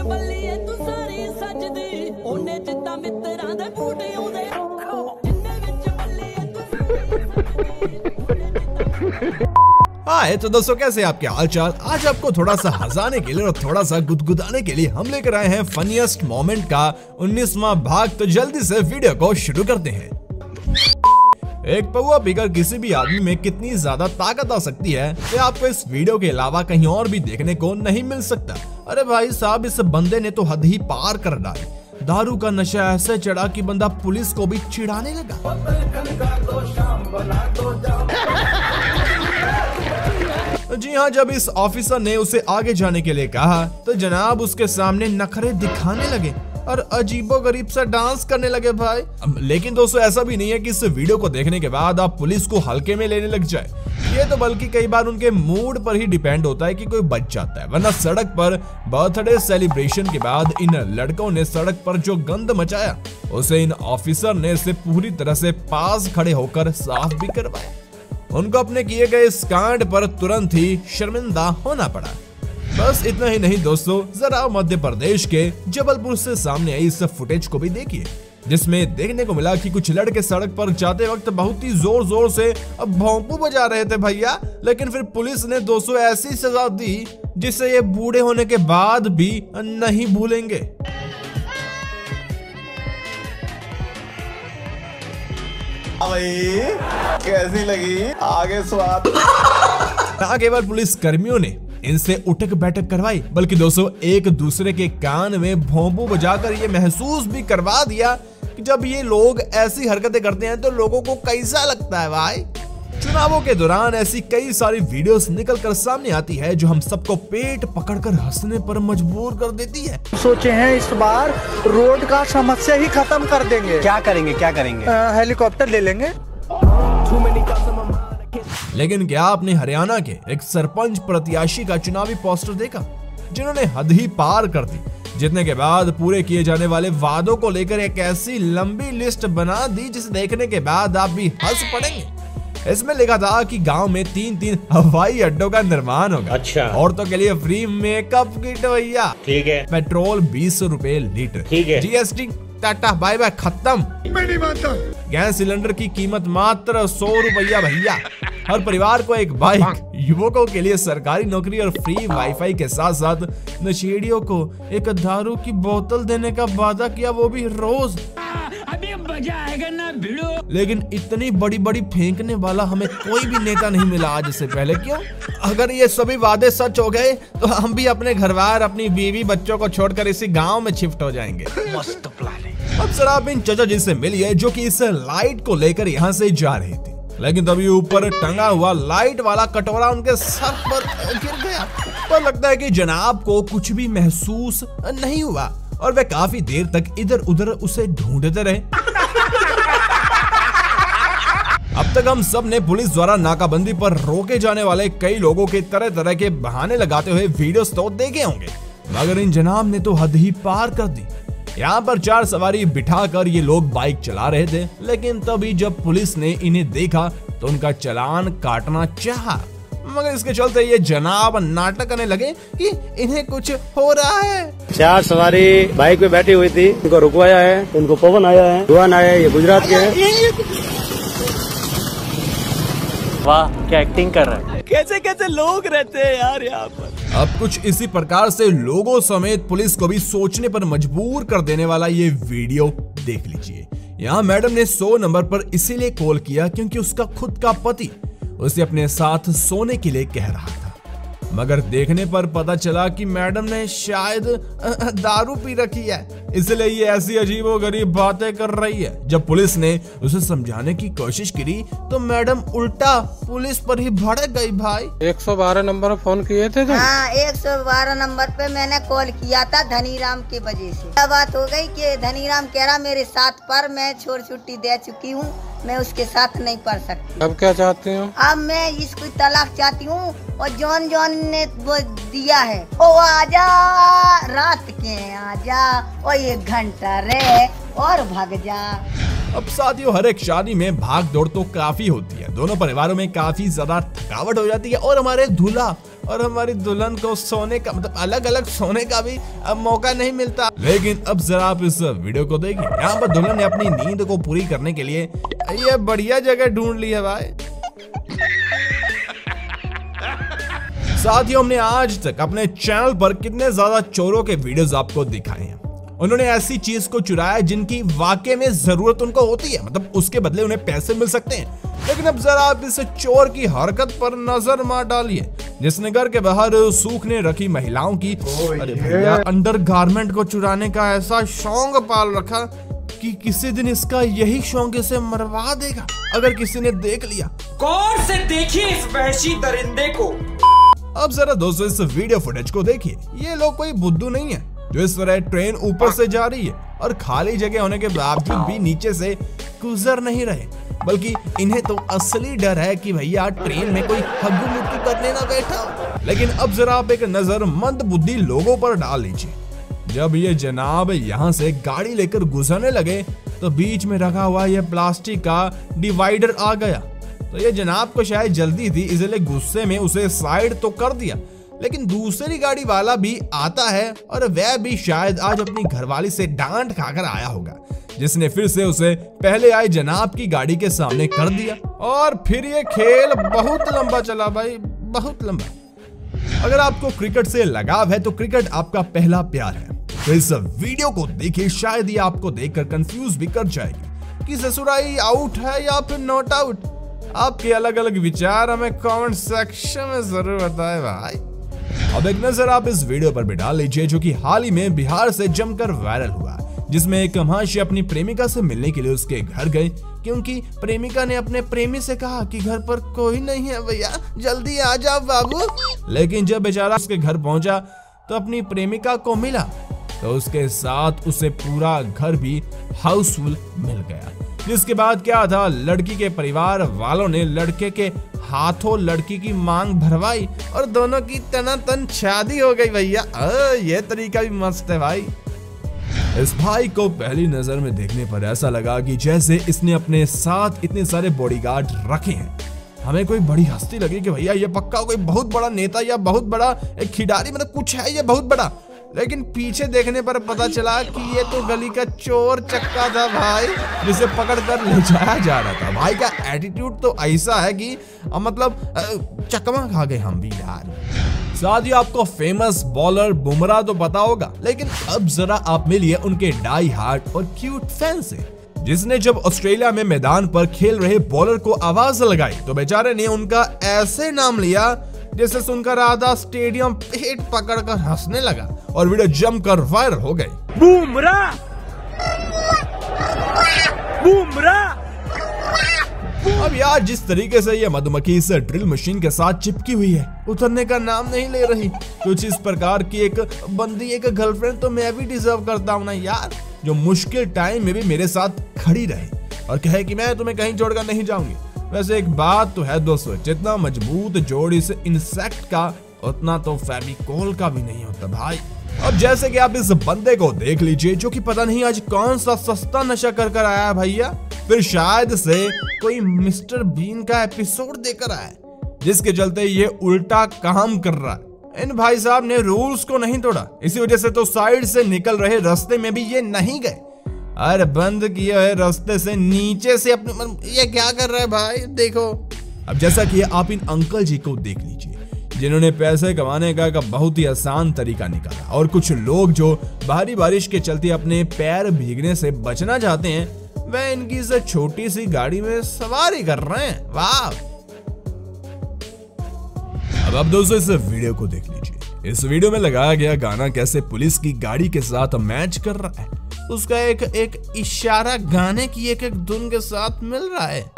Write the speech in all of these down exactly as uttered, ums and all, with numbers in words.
हाय तो दोस्तों, कैसे आपके हालचाल। आज आपको थोड़ा सा हंसाने के लिए और थोड़ा सा गुदगुदाने के लिए हम लेकर आए हैं फनीएस्ट मोमेंट का उन्नीसवां भाग। तो जल्दी से वीडियो को शुरू करते हैं। एक पौवा पीकर किसी भी आदमी में कितनी ज्यादा ताकत आ सकती है कि आपको इस वीडियो के अलावा कहीं और भी देखने को नहीं मिल सकता। अरे भाई साहब, इस बंदे ने तो हद ही पार कर डाली। दारू का नशा ऐसे चढ़ा कि बंदा पुलिस को भी चिढ़ाने लगा। जी हाँ, जब इस ऑफिसर ने उसे आगे जाने के लिए कहा तो जनाब उसके सामने नखरे दिखाने लगे और अजीबोगरीब सा डांस करने लगे भाई। लेकिन दोस्तों, ऐसा भी नहीं है कि इस वीडियो को देखने के बाद आप पुलिस को हल्के में लेने लग जाए। ये तो बल्कि कई बार उनके मूड पर ही डिपेंड होता है कि कोई बच जाता है, वरना सड़क पर बर्थडे सेलिब्रेशन के बाद इन लड़कों ने सड़क पर जो गंद मचाया उसे इन ऑफिसर ने इसे पूरी तरह से पास खड़े होकर साफ भी करवाया। उनको अपने किए गए इस कांड पर तुरंत ही शर्मिंदा होना पड़ा। बस इतना ही नहीं दोस्तों, जरा मध्य प्रदेश के जबलपुर से सामने आई इस फुटेज को भी देखिए, जिसमें देखने को मिला कि कुछ लड़के सड़क पर जाते वक्त बहुत ही जोर जोर से भोंपू बजा रहे थे भैया। लेकिन फिर पुलिस ने दोस्तों ऐसी सजा दी जिसे ये बूढ़े होने के बाद भी नहीं भूलेंगे। भाई कैसी लगी आगे स्वाद। ना केवल पुलिस कर्मियों ने इनसे उठक बैठक करवाई, बल्कि दोस्तों एक दूसरे के कान में भोंपू बजाकर ये महसूस भी करवा दिया कि जब ये लोग ऐसी हरकतें करते हैं तो लोगों को कैसा लगता है भाई। चुनावों के दौरान ऐसी कई सारी वीडियोस निकल कर सामने आती है जो हम सबको पेट पकड़कर हंसने पर मजबूर कर देती है। सोचे हैं इस बार रोड का समस्या ही खत्म कर देंगे। क्या करेंगे क्या करेंगे हेलीकॉप्टर ले लेंगे। लेकिन क्या आपने हरियाणा के एक सरपंच प्रत्याशी का चुनावी पोस्टर देखा, जिन्होंने हद ही पार कर दी, जीतने के बाद पूरे किए जाने वाले वादों को लेकर एक ऐसी लंबी लिस्ट बना दी जिसे देखने के बाद आप भी हंस पड़ेंगे। इसमें लिखा था कि गांव में तीन तीन हवाई अड्डों का निर्माण होगा। अच्छा। औरतों के लिए फ्री मेकअप किट भैया। ठीक है। पेट्रोल बीस रुपए लीटर। ठीक है। जीएसटी टाटा बाय बाय खत्म। मैं नहीं मानता। गैस सिलेंडर की कीमत मात्र सौ रुपया भैया। हर परिवार को एक बाइक, युवकों के लिए सरकारी नौकरी और फ्री वाईफाई के साथ साथ नशेड़ियों को एक दारू की बोतल देने का वादा किया, वो भी रोज। अभी मजा आएगा ना भिड़ो। लेकिन इतनी बड़ी बड़ी फेंकने वाला हमें कोई भी नेता नहीं मिला आज से पहले। क्यों? अगर ये सभी वादे सच हो गए तो हम भी अपने घरवार, अपनी बीवी, बच्चों को छोड़कर इसी गांव में शिफ्ट हो जाएंगे। मस्त प्लान है। अब सर आप इन चाचा जी से मिलिए जो कि इस लाइट को लेकर यहाँ से जा रही थी, लेकिन तभी ऊपर टंगा हुआ लाइट वाला कटोरा उनके सर पर गिर गया। तो लगता है कि जनाब को कुछ भी महसूस नहीं हुआ और वे काफी देर तक इधर उधर उसे ढूंढते रहे। अब तक हम सब ने पुलिस द्वारा नाकाबंदी पर रोके जाने वाले कई लोगों के तरह तरह के बहाने लगाते हुए वीडियोस तो देखे होंगे, मगर इन जनाब ने तो हद ही पार कर दी। यहाँ पर चार सवारी बिठाकर ये लोग बाइक चला रहे थे, लेकिन तभी जब पुलिस ने इन्हें देखा तो उनका चालान काटना चाहा, मगर इसके चलते ये जनाब नाटक करने लगे कि इन्हें कुछ हो रहा है। चार सवारी बाइक पे बैठी हुई थी, उनको रुकवाया है, उनको पवन आया है, दुआन आया है, ये गुजरात के हैं। वाह क्या एक्टिंग कर रहा है। कैसे कैसे लोग रहते हैं यार यहाँ पर। अब कुछ इसी प्रकार से लोगों समेत पुलिस को भी सोचने पर मजबूर कर देने वाला ये वीडियो देख लीजिए। यहाँ मैडम ने सौ नंबर पर इसीलिए कॉल किया क्योंकि उसका खुद का पति उसे अपने साथ सोने के लिए कह रहा था, मगर देखने पर पता चला कि मैडम ने शायद दारू पी रखी है, इसलिए ये ऐसी अजीबोगरीब बातें कर रही है। जब पुलिस ने उसे समझाने की कोशिश की तो मैडम उल्टा पुलिस पर ही भड़क गई भाई। एक सौ बारह नंबर पर फोन किए थे तुम? हाँ, एक सौ बारह नंबर पे मैंने कॉल किया था धनीराम की वजह से। क्या बात हो गई कि धनीराम कह रहा मेरे साथ पर मैं छोड़ छुट्टी दे चुकी हूँ, मैं उसके साथ नहीं पढ़ सकती। अब क्या चाहती हूँ? अब मैं इसको तलाक चाहती हूँ और जॉन जॉन ने वो दिया है, ओ आजा रात के आजा, और एक घंटा रे और भाग जा। अब साथियों, हर एक शादी में भाग दौड़ तो काफी होती है, दोनों परिवारों में काफी ज्यादा थकावट हो जाती है और हमारे दूल्हा और हमारी दुल्हन को सोने का मतलब अलग अलग सोने का भी अब मौका नहीं मिलता। लेकिन अब जरा आप इस वीडियो को देखिए, यहाँ पर दुल्हन ने अपनी नींद को पूरी करने के लिए ये बढ़िया जगह ढूंढ ली है भाई। साथियों, हमने आज तक अपने चैनल पर कितने ज्यादा चोरों के वीडियोस आपको दिखाए हैं। उन्होंने ऐसी चीज को चुराया जिनकी वाकई में जरूरत उनको होती है, मतलब उसके बदले उन्हें पैसे मिल सकते हैं। लेकिन अब जरा आप इस चोर की हरकत पर नजर मार डालिए, जिसने घर के बाहर सूखने रखी महिलाओं की अरे भैया अंडर गारमेंट को चुराने का ऐसा शौक पाल रखा कि किसी दिन इसका यही शौक इसे मरवा देगा अगर किसी ने देख लिया। गौर से देखिए इस वहशी दरिंदे को। अब जरा दोस्तों इस वीडियो फुटेज को देखिए, ये लोग कोई बुद्धू नहीं है जो इस तरह ट्रेन ऊपर से जा रही है और खाली जगह होने के बावजूद भी नीचे से गुजर नहीं रहे, बल्कि इन्हें तो असली डर है कि भैया ट्रेन में कोई हग्गू मुट्टू करने ना बैठा हो। लेकिन अब जरा आप एक नजर मंद बुद्धि लोगों पर डाल लीजिए। जब ये जनाब यहाँ से गाड़ी लेकर गुजरने लगे तो बीच में रखा हुआ ये प्लास्टिक का डिवाइडर आ गया। तो ये जनाब को शायद जल्दी थी, इसलिए गुस्से में उसे साइड तो कर दिया, लेकिन दूसरी गाड़ी वाला भी आता है और वह भी शायद आज अपनी घरवाली से डांट खाकर आया होगा, जिसने फिर से उसे पहले आए जनाब की गाड़ी के सामने कर दिया। और फिर ये खेल बहुत लंबा चला भाई, बहुत लंबा। अगर आपको क्रिकेट से लगाव है तो क्रिकेट आपका पहला प्यार है, तो इस वीडियो को देखिए, शायद ये आपको देखकर कंफ्यूज भी कर जाएगी कि ससुराई आउट है या फिर नॉट आउट। आपके अलग अलग विचार हमें कमेंट सेक्शन में जरूर बताएं भाई। अब एक नजर आप इस वीडियो पर भी डाल लीजिए, जो कि हाल ही में बिहार से जमकर वायरल हुआ, जिसमें एक महाशय अपनी प्रेमिका से मिलने के लिए उसके घर गए, क्योंकि प्रेमिका ने अपने प्रेमी से कहा कि घर पर कोई नहीं है भैया, जल्दी आ जाओ बाबू। लेकिन जब बेचारा उसके घर पहुंचा तो अपनी प्रेमिका को मिला तो उसके साथ उसे पूरा घर भी हाउसफुल मिल गया। जिसके बाद क्या था, लड़की के परिवार वालों ने लड़के के हाथों लड़की की मांग भरवाई और दोनों की तनातन शादी हो गई भैया। ये तरीका भी मस्त है भाई। इस भाई को पहली नजर में देखने पर ऐसा लगा कि जैसे इसने अपने साथ इतने सारे बॉडीगार्ड रखे हैं। हमें कोई बड़ी हस्ती लगी कि भैया ये पक्का कोई बहुत बड़ा नेता या बहुत बड़ा एक खिलाड़ी, मतलब कुछ है ये बहुत बड़ा। लेकिन पीछे देखने पर पता चला कि ये तो गली का चोर चक्का था भाई, जिसे पकड़ कर ले जाया जा रहा था। भाई का एटीट्यूड तो ऐसा है कि मतलब चकमा खा गए हम भी यार। साथियों, आपको फेमस बॉलर बुमराह तो पता होगा, लेकिन अब जरा आप मिलिए उनके डाई हार्ट और क्यूट फैन से, जिसने जब ऑस्ट्रेलिया में मैदान पर खेल रहे बॉलर को आवाज लगाई तो बेचारे ने उनका ऐसे नाम लिया जिसे सुनकर आधा स्टेडियम पेट पकड़कर हंसने लगा और वीडियो जमकर वायरल हो गई। बुमराह, बुमराह। अब यार जिस तरीके से ये मधुमक्खी इस ड्रिल मशीन के साथ चिपकी हुई है, उतरने का नाम नहीं ले रही। कुछ इस प्रकार की एक बंदी, एक गर्लफ्रेंड तो मैं भी डिजर्व करता हूँ ना यार, जो मुश्किल टाइम में भी मेरे साथ खड़ी रहे और कहे कि मैं तुम्हें कहीं छोड़कर नहीं जाऊंगी। वैसे एक बात तो है दोस्तों, जितना मजबूत जोड़ इस इंसेक्ट का उतना तो फेविकोल का भी नहीं होता भाई। अब जैसे कि आप इस बंदे को देख लीजिए, जो कि पता नहीं आज कौन सा सस्ता नशा कर कर आया भैया, फिर शायद से कोई मिस्टर बीन का एपिसोड देकर आया, जिसके चलते ये उल्टा काम कर रहा है। इन भाई साहब ने रूल्स को नहीं तोड़ा, इसी वजह से तो साइड से निकल रहे रास्ते में भी ये नहीं गए। अरे बंद किए हुए रास्ते से नीचे से अपने, ये क्या कर रहा है भाई, देखो। अब जैसा कि आप इन अंकल जी को देख लीजिए, जिन्होंने पैसे कमाने का, का बहुत ही आसान तरीका निकाला, और कुछ लोग जो भारी बारिश के चलते अपने पैर भीगने से बचना चाहते हैं, वह इनकी इस छोटी सी गाड़ी में सवारी कर रहे हैं। वाह। अब आप दोस्तों इस वीडियो को देख लीजिए। इस वीडियो में लगाया गया गाना कैसे पुलिस की गाड़ी के साथ मैच कर रहा है, उसका एक एक इशारा गाने की एक एक धुन के साथ मिल रहा है।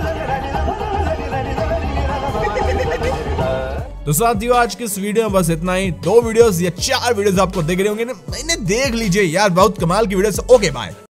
तो साथियों, आज की इस वीडियो में बस इतना ही। दो वीडियोस या चार वीडियोस आपको देख रहे होंगे ना, इन्हें देख लीजिए यार, बहुत कमाल की वीडियोस। Okay bye.